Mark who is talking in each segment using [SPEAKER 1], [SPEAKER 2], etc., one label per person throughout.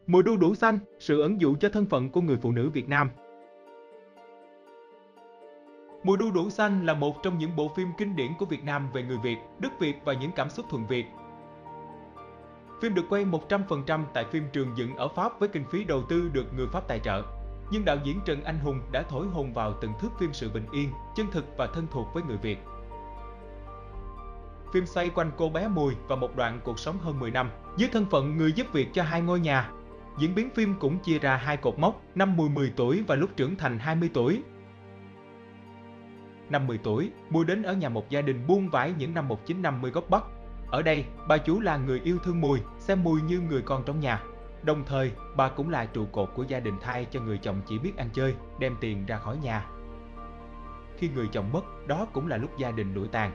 [SPEAKER 1] Mùi đu đủ xanh, sự ẩn dụ cho thân phận của người phụ nữ Việt Nam. Mùi đu đủ xanh là một trong những bộ phim kinh điển của Việt Nam về người Việt, đất Việt và những cảm xúc thuần Việt. Phim được quay 100% tại phim trường dựng ở Pháp với kinh phí đầu tư được người Pháp tài trợ. Nhưng đạo diễn Trần Anh Hùng đã thổi hồn vào từng thước phim sự bình yên, chân thực và thân thuộc với người Việt. Phim xoay quanh cô bé Mùi và một đoạn cuộc sống hơn 10 năm, dưới thân phận người giúp việc cho hai ngôi nhà. Diễn biến phim cũng chia ra hai cột mốc, năm Mùi 10 tuổi và lúc trưởng thành 20 tuổi. Năm 10 tuổi, Mùi đến ở nhà một gia đình buôn vải những năm 1950 gốc Bắc. Ở đây, bà chủ là người yêu thương Mùi, xem Mùi như người con trong nhà. Đồng thời, bà cũng là trụ cột của gia đình thay cho người chồng chỉ biết ăn chơi, đem tiền ra khỏi nhà. Khi người chồng mất, đó cũng là lúc gia đình lụi tàn.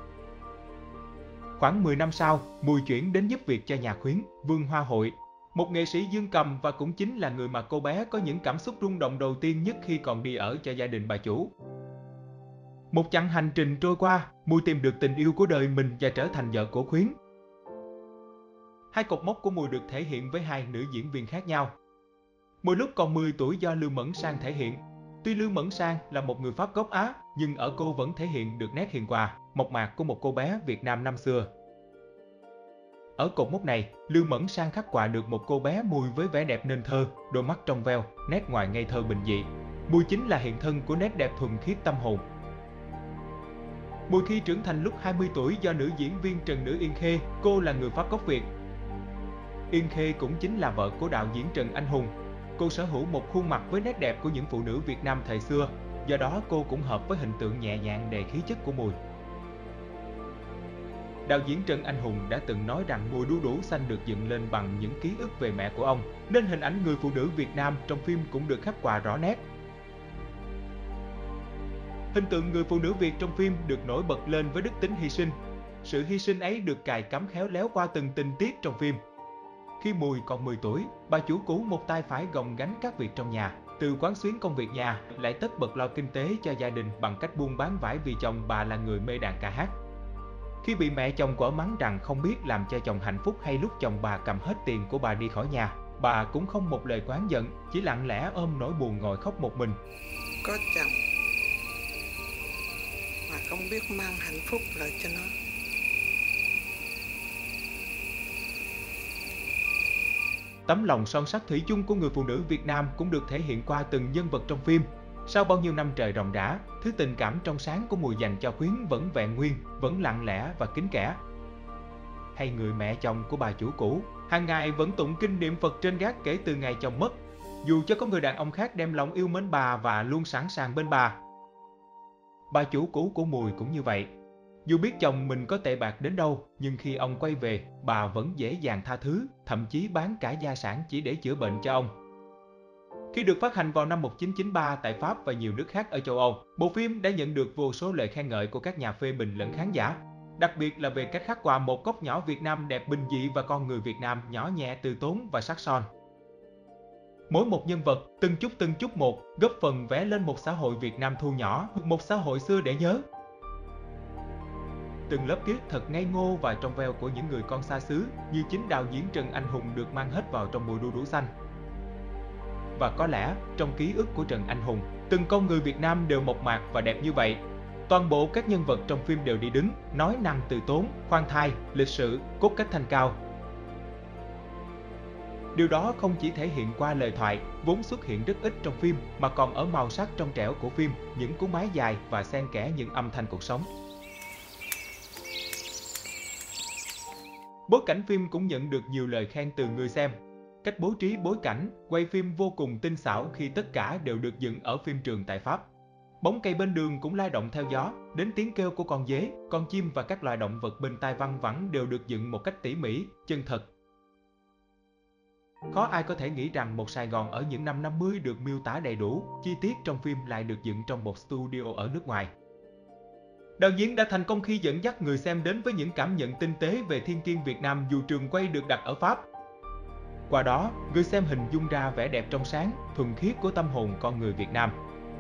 [SPEAKER 1] Khoảng 10 năm sau, Mùi chuyển đến giúp việc cho nhà khuyến, Vương Hoa Hội, một nghệ sĩ dương cầm và cũng chính là người mà cô bé có những cảm xúc rung động đầu tiên nhất khi còn đi ở cho gia đình bà chủ. Một chặng hành trình trôi qua, Mùi tìm được tình yêu của đời mình và trở thành vợ của Khuyến. Hai cột mốc của Mùi được thể hiện với hai nữ diễn viên khác nhau. Mùi lúc còn 10 tuổi do Lưu Mẫn Sang thể hiện. Tuy Lưu Mẫn Sang là một người Pháp gốc Á, nhưng ở cô vẫn thể hiện được nét hiền hòa, mộc mạc của một cô bé Việt Nam năm xưa. Ở cột mốc này, Lưu Mẫn Sang khắc họa được một cô bé Mùi với vẻ đẹp nên thơ, đôi mắt trong veo, nét ngoài ngây thơ bình dị. Mùi chính là hiện thân của nét đẹp thuần khiết tâm hồn. Mùi khi trưởng thành lúc 20 tuổi do nữ diễn viên Trần Nữ Yên Khê, cô là người Pháp gốc Việt. Yên Khê cũng chính là vợ của đạo diễn Trần Anh Hùng. Cô sở hữu một khuôn mặt với nét đẹp của những phụ nữ Việt Nam thời xưa, do đó cô cũng hợp với hình tượng nhẹ nhàng đầy khí chất của Mùi. Đạo diễn Trần Anh Hùng đã từng nói rằng Mùi đu đủ xanh được dựng lên bằng những ký ức về mẹ của ông, nên hình ảnh người phụ nữ Việt Nam trong phim cũng được khắc họa rõ nét. Hình tượng người phụ nữ Việt trong phim được nổi bật lên với đức tính hy sinh. Sự hy sinh ấy được cài cắm khéo léo qua từng tình tiết trong phim. Khi Mùi còn 10 tuổi, bà chủ cũ một tay phải gồng gánh các việc trong nhà, từ quán xuyến công việc nhà, lại tất bật lo kinh tế cho gia đình bằng cách buôn bán vải vì chồng bà là người mê đàn ca hát. Khi bị mẹ chồng quở mắng rằng không biết làm cho chồng hạnh phúc hay lúc chồng bà cầm hết tiền của bà đi khỏi nhà, bà cũng không một lời oán giận, chỉ lặng lẽ ôm nỗi buồn ngồi khóc một mình.
[SPEAKER 2] Có chồng mà không biết mang hạnh phúc lại cho nó.
[SPEAKER 1] Tấm lòng son sắt thủy chung của người phụ nữ Việt Nam cũng được thể hiện qua từng nhân vật trong phim. Sau bao nhiêu năm trời ròng rã, thứ tình cảm trong sáng của Mùi dành cho Khuyến vẫn vẹn nguyên, vẫn lặng lẽ và kính kẽ. Hay người mẹ chồng của bà chủ cũ, hàng ngày vẫn tụng kinh niệm Phật trên gác kể từ ngày chồng mất, dù cho có người đàn ông khác đem lòng yêu mến bà và luôn sẵn sàng bên bà. Bà chủ cũ của Mùi cũng như vậy. Dù biết chồng mình có tệ bạc đến đâu, nhưng khi ông quay về, bà vẫn dễ dàng tha thứ, thậm chí bán cả gia sản chỉ để chữa bệnh cho ông. Khi được phát hành vào năm 1993 tại Pháp và nhiều nước khác ở châu Âu, bộ phim đã nhận được vô số lời khen ngợi của các nhà phê bình lẫn khán giả. Đặc biệt là về cách khắc họa một góc nhỏ Việt Nam đẹp bình dị và con người Việt Nam nhỏ nhẹ từ tốn và sắc son. Mỗi một nhân vật, từng chút một, góp phần vẽ lên một xã hội Việt Nam thu nhỏ, một xã hội xưa để nhớ. Từng lớp kiết thật ngây ngô và trong veo của những người con xa xứ, như chính đạo diễn Trần Anh Hùng được mang hết vào trong Mùi đu đủ xanh. Và có lẽ, trong ký ức của Trần Anh Hùng, từng con người Việt Nam đều mộc mạc và đẹp như vậy. Toàn bộ các nhân vật trong phim đều đi đứng, nói năng từ tốn, khoan thai, lịch sự, cốt cách thanh cao. Điều đó không chỉ thể hiện qua lời thoại, vốn xuất hiện rất ít trong phim, mà còn ở màu sắc trong trẻo của phim, những cú máy dài và xen kẽ những âm thanh cuộc sống. Bối cảnh phim cũng nhận được nhiều lời khen từ người xem. Cách bố trí bối cảnh, quay phim vô cùng tinh xảo khi tất cả đều được dựng ở phim trường tại Pháp. Bóng cây bên đường cũng lay động theo gió, đến tiếng kêu của con dế, con chim và các loài động vật bên tai văng vẳng đều được dựng một cách tỉ mỉ, chân thật. Khó ai có thể nghĩ rằng một Sài Gòn ở những năm 50 được miêu tả đầy đủ, chi tiết trong phim lại được dựng trong một studio ở nước ngoài. Đạo diễn đã thành công khi dẫn dắt người xem đến với những cảm nhận tinh tế về thiên nhiên Việt Nam dù trường quay được đặt ở Pháp. Qua đó, người xem hình dung ra vẻ đẹp trong sáng, thuần khiết của tâm hồn con người Việt Nam.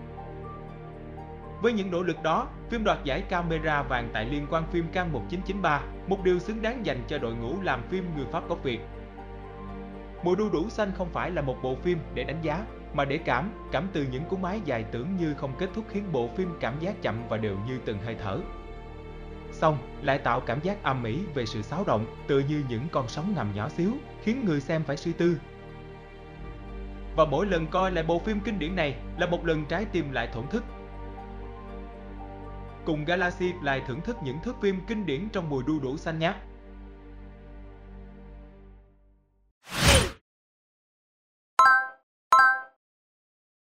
[SPEAKER 1] Với những nỗ lực đó, phim đoạt giải camera vàng tại Liên hoan phim Cannes 1993, một điều xứng đáng dành cho đội ngũ làm phim người Pháp gốc Việt. Mùa đu đủ xanh không phải là một bộ phim để đánh giá, mà để cảm từ những cú máy dài tưởng như không kết thúc khiến bộ phim cảm giác chậm và đều như từng hơi thở. Xong, lại tạo cảm giác âm ỉ về sự xáo động, tựa như những con sóng ngầm nhỏ xíu, khiến người xem phải suy tư. Và mỗi lần coi lại bộ phim kinh điển này là một lần trái tim lại thổn thức. Cùng Galaxy lại thưởng thức những thước phim kinh điển trong mùa đu đủ xanh nhé!